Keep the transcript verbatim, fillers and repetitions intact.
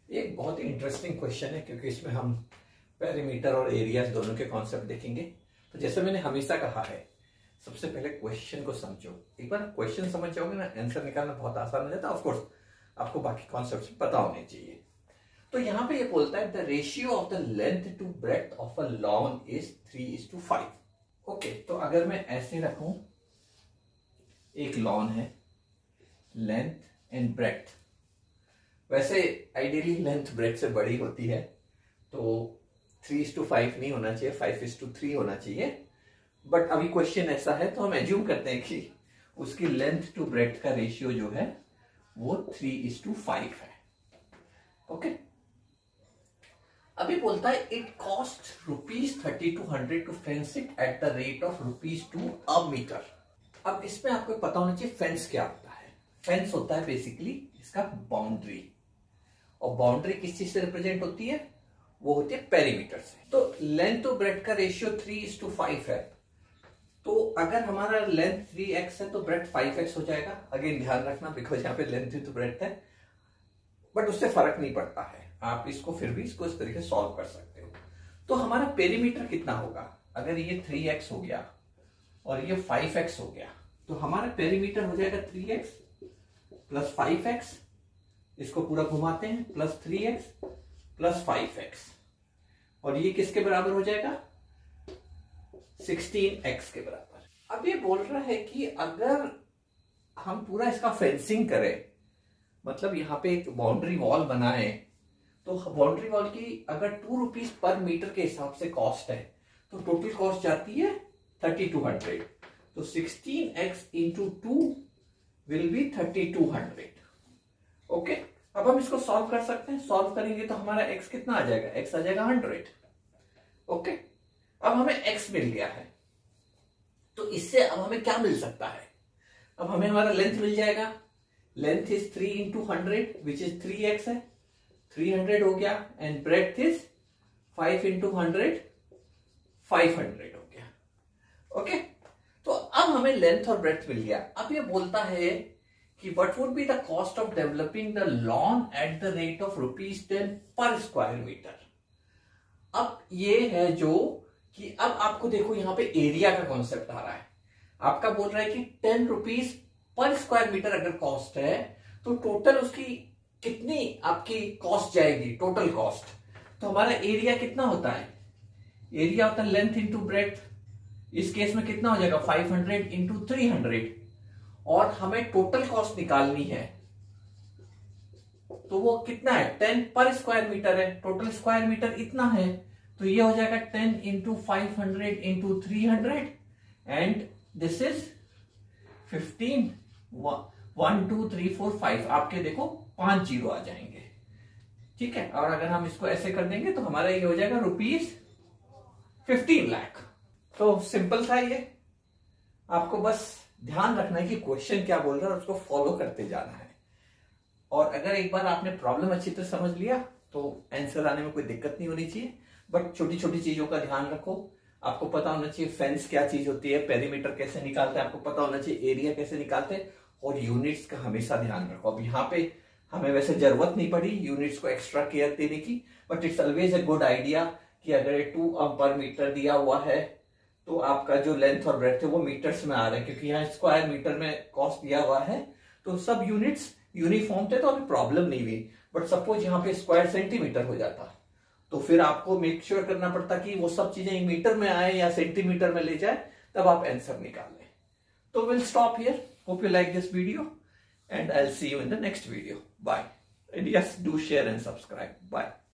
ये एक बहुत ही इंटरेस्टिंग क्वेश्चन है क्योंकि इसमें हम पेरीमीटर और एरियाज दोनों के कॉन्सेप्ट देखेंगे। तो जैसे मैंने हमेशा कहा है, सबसे पहले क्वेश्चन को समझो। एक बार क्वेश्चन समझ जाओगे ना, आंसर निकालना बहुत आसान हो जाता है। ऑफ कोर्स आपको बाकी कॉन्सेप्ट्स पता होने चाहिए। तो यहाँ पे ये बोलता है the ratio of the length to breadth of a lawn is three is to five. Okay, तो अगर मैं ऐसे रखूं, एक लॉन है, लेंथ एंड ब्रेड्थ, वैसे आइडियली लेंथ ब्रेड्थ से बड़ी होती है, तो थ्री इज टू फाइव नहीं होना चाहिए, फाइव इज टू थ्री होना चाहिए। बट अभी क्वेश्चन ऐसा है तो हम एज्यूम करते हैं कि उसकी लेंथ टू ब्रेड्थ का रेशियो जो है वो थ्री इज टू फाइव है। ओके, अभी बोलता है it cost rupees thirty two hundred to fence it at the rate of rupees two a metre. अब इसमें आपको पता होना चाहिए फेंस क्या होता है। फेंस होता है बेसिकली इसका बाउंड्री, और बाउंड्री किस चीज से रिप्रेजेंट होती है? वो होती है पेरीमीटर से। तो लेंथ टू ब्रेड्थ का ratio three is to five है, तो अगर हमारा लेंथ थ्री एक्स है तो ब्रेड्थ फाइव एक्स हो जाएगा। अगेन ध्यान रखना, बिकॉज यहाँ पे लेंथ टू ब्रेड्थ है, बट उससे फर्क नहीं पड़ता है। आप इसको फिर भी इसको इस तरीके से सॉल्व कर सकते हो। तो हमारा पेरीमीटर कितना होगा? अगर ये थ्री एक्स हो गया और ये फाइव एक्स हो गया, तो हमारा पेरीमीटर हो जाएगा three x plus five x. इसको पूरा घुमाते हैं, plus three x plus five x, और ये किसके बराबर हो जाएगा? सिक्सटीन एक्स के बराबर। अब ये बोल रहा है कि अगर हम पूरा इसका फेंसिंग करें, मतलब यहां पे एक बाउंड्री वॉल बनाए, तो बाउंड्री वॉल की अगर टू रुपीज पर मीटर के हिसाब से कॉस्ट है, तो टोटल कॉस्ट जाती है थर्टी टू हंड्रेड। तो sixteen x into two will be thirty two hundred. Okay, अब हम इसको सॉल्व कर सकते हैं। सॉल्व करेंगे तो हमारा x कितना आ जाएगा? x आ जाएगा हंड्रेड। ओके, अब हमें x मिल गया है, तो इससे अब हमें क्या मिल सकता है? अब हमें हमारा लेंथ मिल जाएगा। Length is three into hundred which is three x है, थ्री हंड्रेड हो गया। And breadth is five into hundred, five hundred हो गया। ओके, तो अब हमें लेंथ और ब्रेड्थ मिल गया। अब ये बोलता है कि what would be the cost of developing the lawn at the rate of rupees ten per square meter। अब ये है जो कि अब आपको देखो यहाँ पे एरिया का कॉन्सेप्ट आ रहा है। आपका बोल रहा है कि ten rupees per square metre अगर कॉस्ट है, तो टोटल उसकी कितनी आपकी कॉस्ट जाएगी? Total cost. तो हमारा एरिया कितना होता है? एरिया होता है लेंथ इंटू ब्रेड्थ। इस केस में कितना हो जाएगा? Five hundred into three hundred. और हमें टोटल कॉस्ट निकालनी है, तो वो कितना है? टेन पर स्क्वायर मीटर है। टोटल स्क्वायर मीटर इतना है, तो ये हो जाएगा ten into five hundred into three hundred, and this is fifteen. One two three four five, आपके देखो पांच जीरो आ जाएंगे। ठीक है, और अगर हम इसको ऐसे कर देंगे तो हमारा ये हो जाएगा रुपीज फिफ्टीन लाख। तो सिंपल था ये। आपको बस ध्यान रखना है कि क्वेश्चन क्या बोल रहा है और उसको फॉलो करते जाना है। और अगर एक बार आपने प्रॉब्लम अच्छी तरह समझ लिया तो आंसर आने में कोई दिक्कत नहीं होनी चाहिए। बट छोटी छोटी चीजों का ध्यान रखो। आपको पता होना चाहिए फेंस क्या चीज होती है, पेरीमीटर कैसे निकालते हैं, आपको पता होना चाहिए एरिया कैसे निकालते हैं, और यूनिट्स का हमेशा ध्यान रखो। अब यहाँ पे हमें वैसे जरूरत नहीं पड़ी यूनिट्स को एक्स्ट्रा केयर देने की, but it's always a good idea कि अगर टू पर मीटर दिया हुआ है, तो आपका जो लेंथ और ब्रेड्थ है वो मीटर्स में आ रहा है, क्योंकि यहाँ स्क्वायर मीटर में कॉस्ट दिया हुआ है, तो सब यूनिट्स यूनिफॉर्म थे तो अभी प्रॉब्लम नहीं हुई। बट सपोज यहाँ पे स्क्वायर सेंटीमीटर हो जाता, तो फिर आपको मेक श्योर करना पड़ता कि वो सब चीजें मीटर में आए या सेंटीमीटर में ले जाए, तब आप आंसर निकाल लें। तो will stop here. Hope you like this video and I will see you in the next video. Bye, and yes, do share and subscribe. Bye.